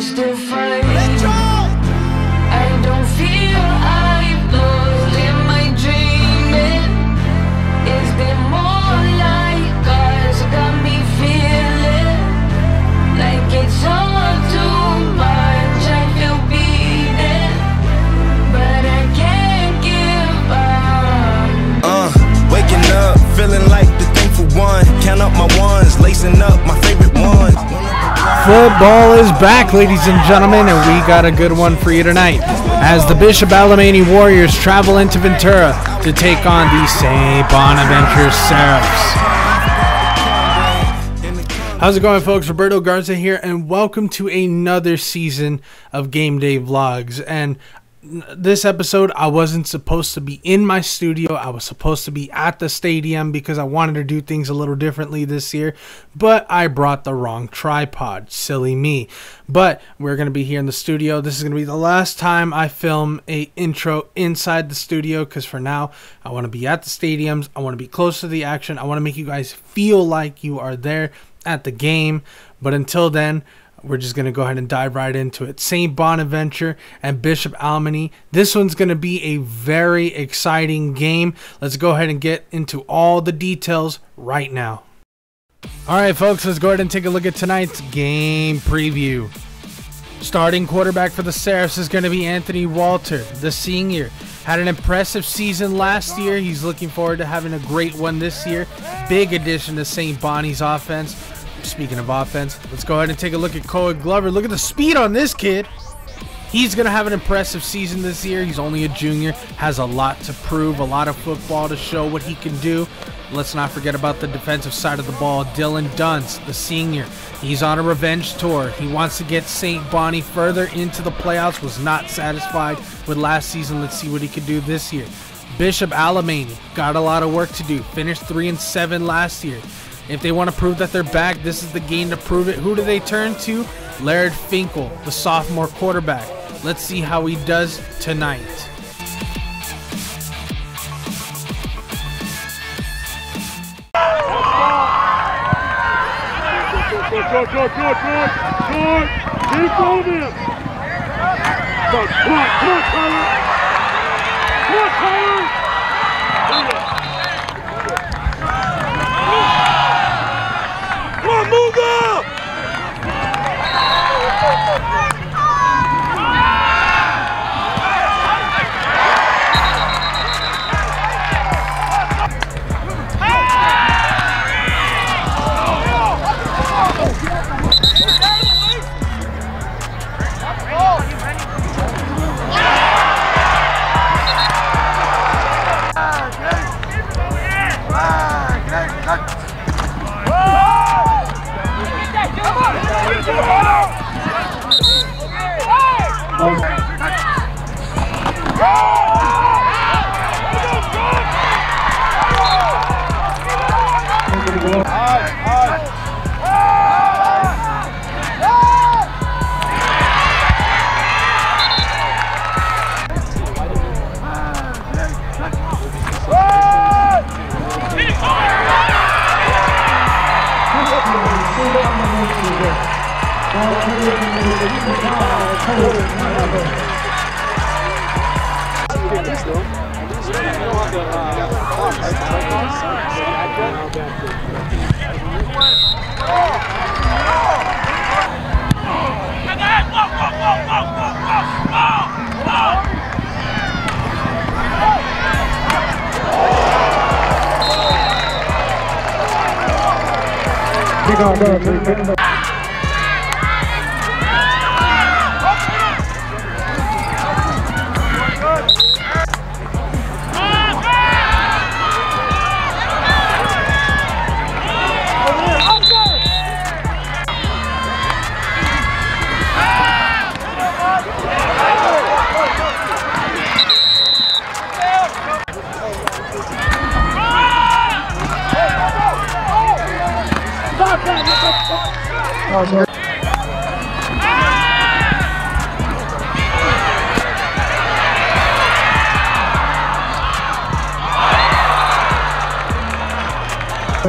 still fighting. I don't feel I've lost. Am I dreaming? Is there more like us? Got me feeling like it's all too much. I feel beaten, but I can't give up. Waking up, feeling like the thankful one. Count up my ones, lacing up my favorite ones. Football is back, ladies and gentlemen, and we got a good one for you tonight as the Bishop Alemany Warriors travel into Ventura to take on the St. Bonaventure Seraphs. How's it going, folks? Roberto Garza here, and welcome to another season of Game Day Vlogs. And this episode, I wasn't supposed to be in my studio. I was supposed to be at the stadium because I wanted to do things a little differently this year, but I brought the wrong tripod. Silly me. But we're going to be here in the studio. This is going to be the last time I film a intro inside the studio, because for now, I want to be at the stadiums. I want to be close to the action. I want to make you guys feel like you are there at the game. But until then, we're just going to go ahead and dive right into it. St. Bonaventure and Bishop Alemany. This one's going to be a very exciting game. Let's go ahead and get into all the details right now. All right, folks, let's go ahead and take a look at tonight's game preview. Starting quarterback for the Seraphs is going to be Anthony Walter, the senior. Had an impressive season last year. He's looking forward to having a great one this year. Big addition to St. Bonnie's offense. Speaking of offense, let's go ahead and take a look at Cole Glover. Look at the speed on this kid. He's going to have an impressive season this year. He's only a junior, has a lot to prove, a lot of football to show what he can do. Let's not forget about the defensive side of the ball. Dylan Dunst, the senior. He's on a revenge tour. He wants to get St. Bonnie further into the playoffs. Was not satisfied with last season. Let's see what he can do this year. Bishop Alemany got a lot of work to do. Finished 3-7 last year. If they want to prove that they're back, this is the game to prove it. Who do they turn to? Laird Finkel, the sophomore quarterback. Let's see how he does tonight. Good. Keep moving. Come on, Tyler. Move up!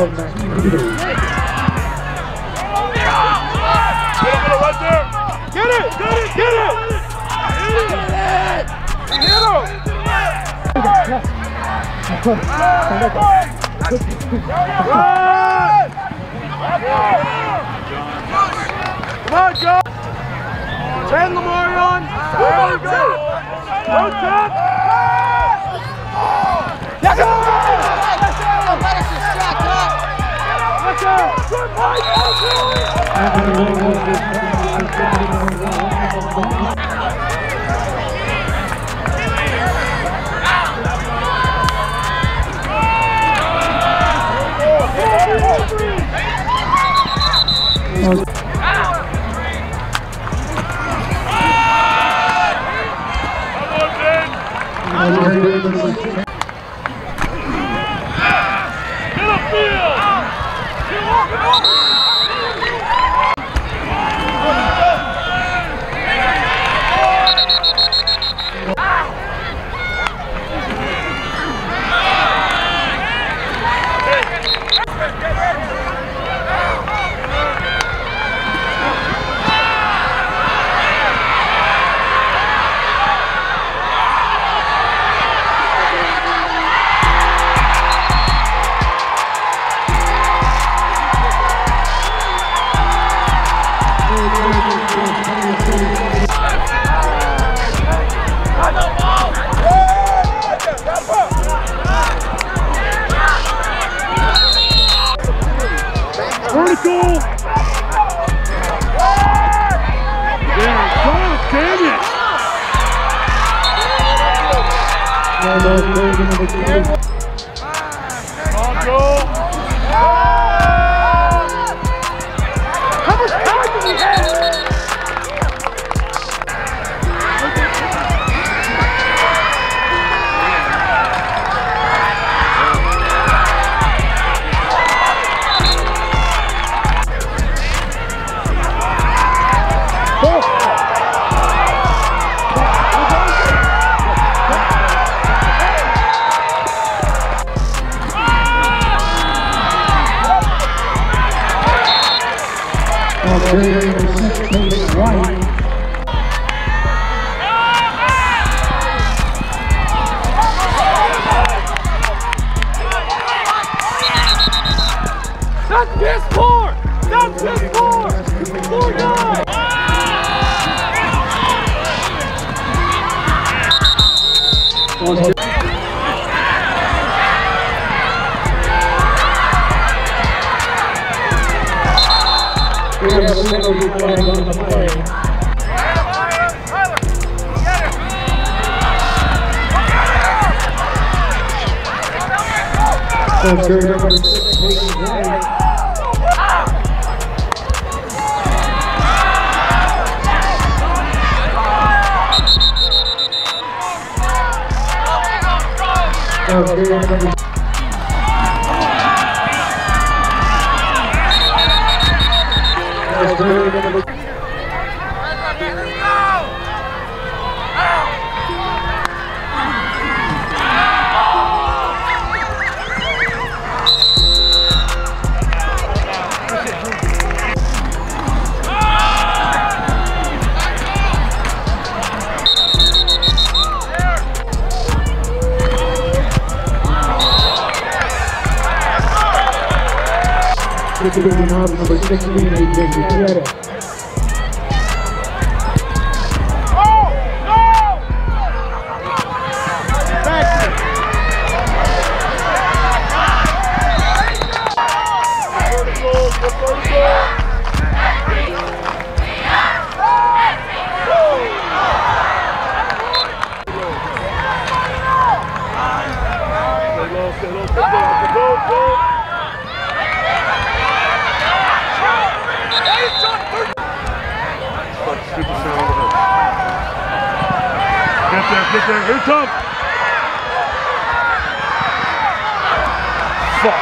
Get Come on, John! Send Lamarion! Go, Chuck! Go, Chuck! Yes, sir! Vertical! Yeah, God damn it! On, Joel! How much time do we have? That's piss poor! That's piss poor! Poor guy! Number 16, AJ. Get there, here it comes! Fuck!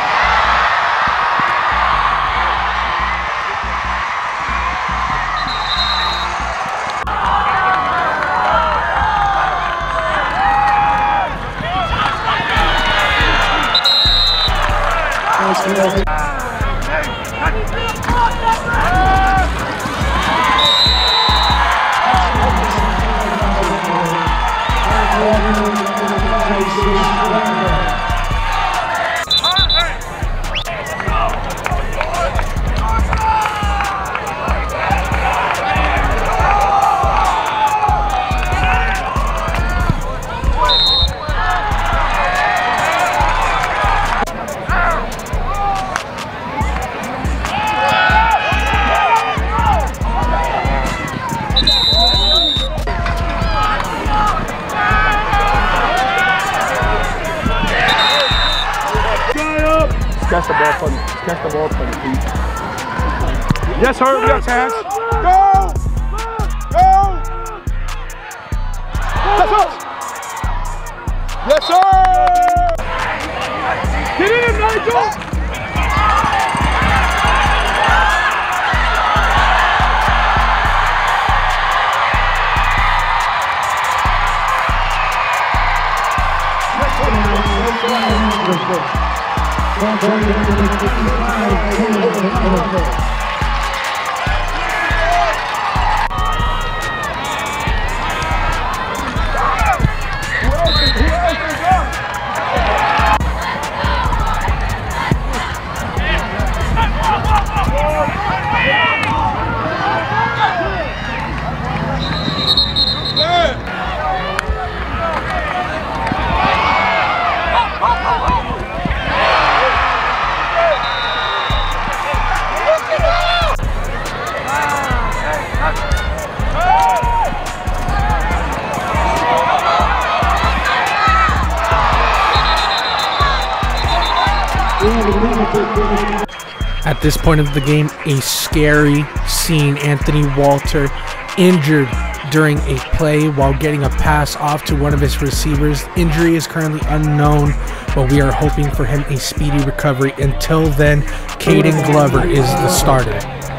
Catch the ball from the feet. Yes, sir. We got chance. Go! Go! Yes, sir. Yes, sir. Get in, Nigel. At this point of the game, a scary scene. Anthony Walter injured during a play while getting a pass off to one of his receivers. Injury is currently unknown, but we are hoping for him a speedy recovery. Until then, Caden Glover is the starter.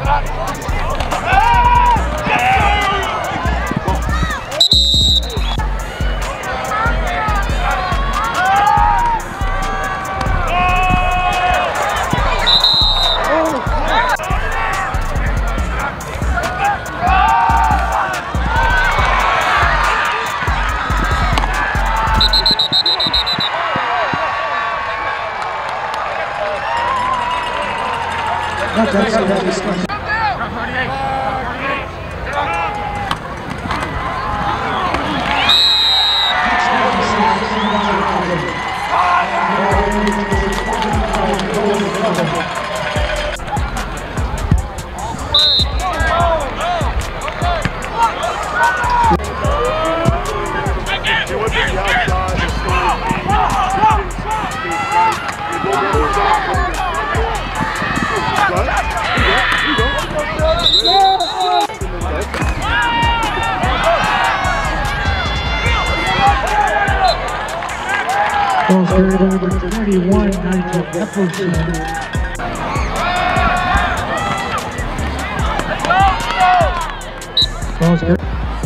Ball carried over 31, Nigel Epperson. Ball's carried.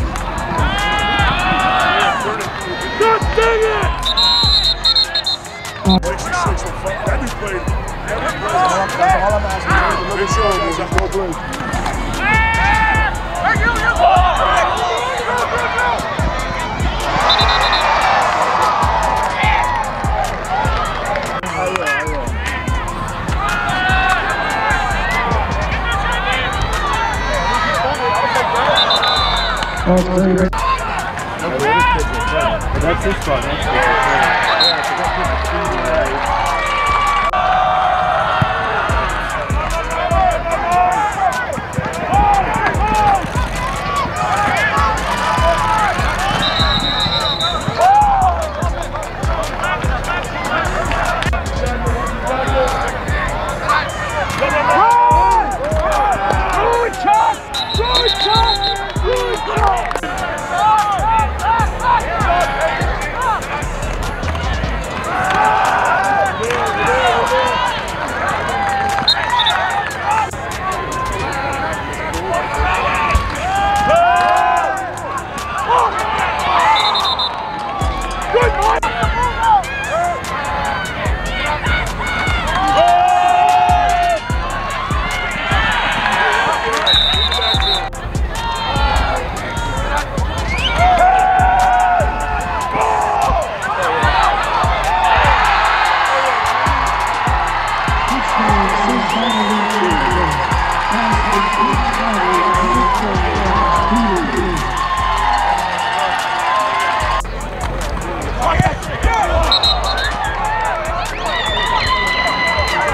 God dang it! 66 every play. That's all I'm asking. Make sure there's a full play. That's his spot.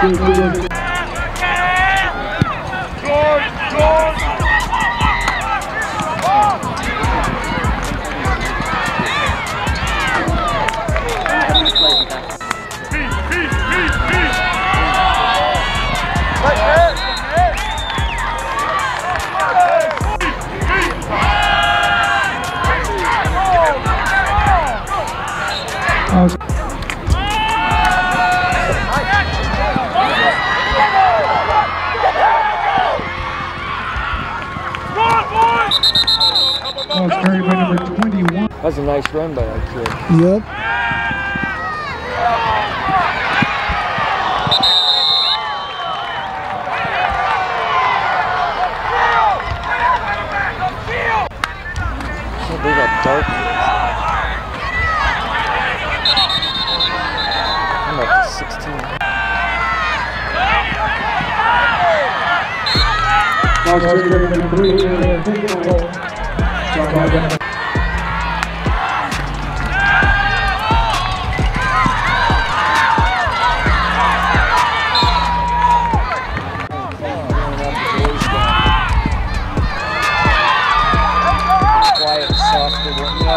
Carried by number 21. That's a nice run by that kid. Yep. Can't believe how dark it is. I'm up to 16. Carried by number 3. Quiet, soft, no.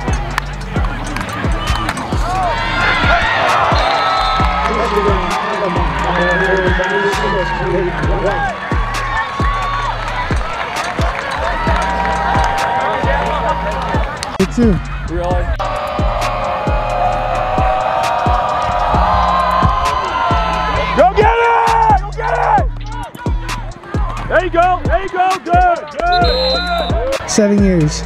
Too. Really? Go get it! Go get it! There you go. There you go. Good. Good. 7 years.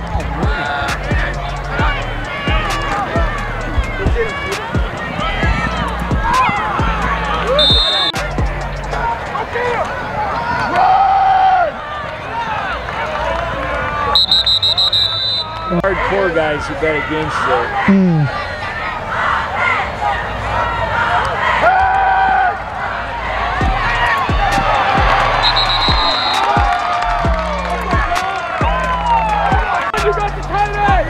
Hardcore guys who bet against you. You got the timing!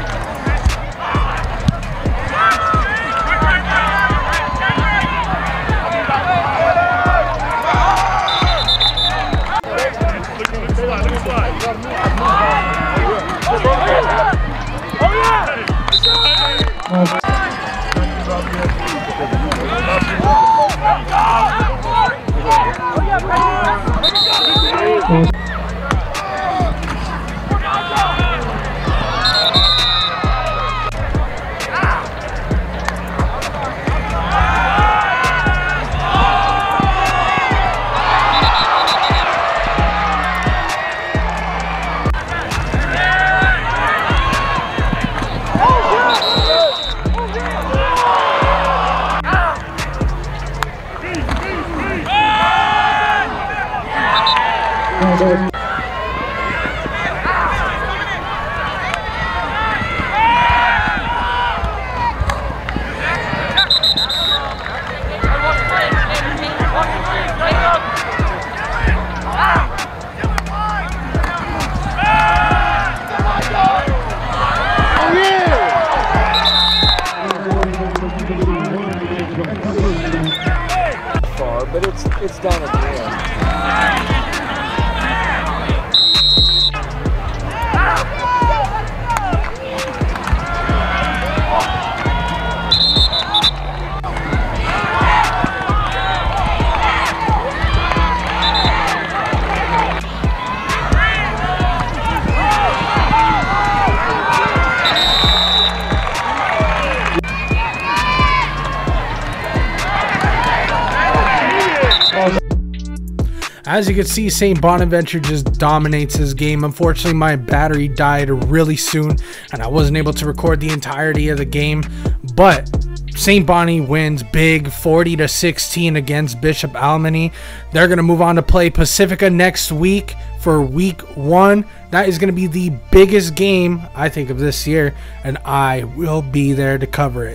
But it's down at the end. As you can see, St. Bonaventure just dominates this game. Unfortunately, my battery died really soon and I wasn't able to record the entirety of the game, but St. Bonnie wins big 40-16 against Bishop Alemany. They're going to move on to play Pacifica next week for week 1. That is going to be the biggest game, I think, of this year, and I will be there to cover it.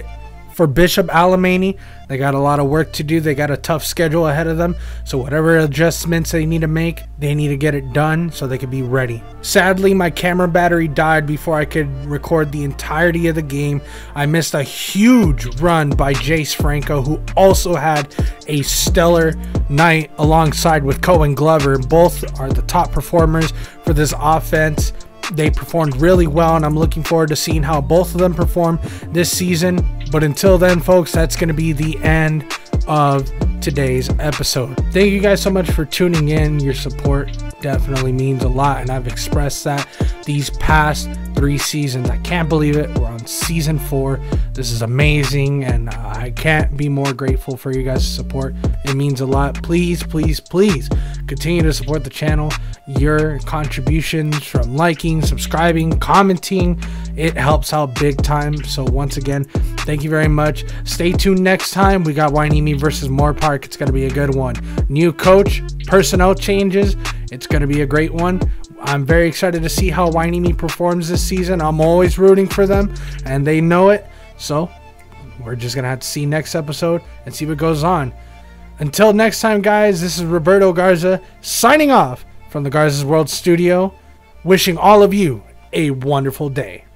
For Bishop Alemany, they got a lot of work to do. They got a tough schedule ahead of them. So whatever adjustments they need to make, they need to get it done so they can be ready. Sadly, my camera battery died before I could record the entirety of the game. I missed a huge run by Jace Franco, who also had a stellar night alongside with Cohen Glover. Both are the top performers for this offense. They performed really well, and I'm looking forward to seeing how both of them perform this season. But until then, folks, that's going to be the end of today's episode. Thank you guys so much for tuning in. Your support definitely means a lot, and I've expressed that these past 3 seasons. I can't believe it. We're on season 4. This is amazing, and I can't be more grateful for you guys' support. It means a lot. Please, please, please continue to support the channel. Your contributions from liking, subscribing, commenting, it helps out big time. So once again, thank you very much. Stay tuned next time. We got Hueneme versus Moorpark. It's going to be a good one. New coach, personnel changes. It's going to be a great one. I'm very excited to see how Hueneme performs this season. I'm always rooting for them, and they know it. So we're just going to have to see next episode and see what goes on. Until next time, guys, this is Roberto Garza signing off from the Garza's World Studio, wishing all of you a wonderful day.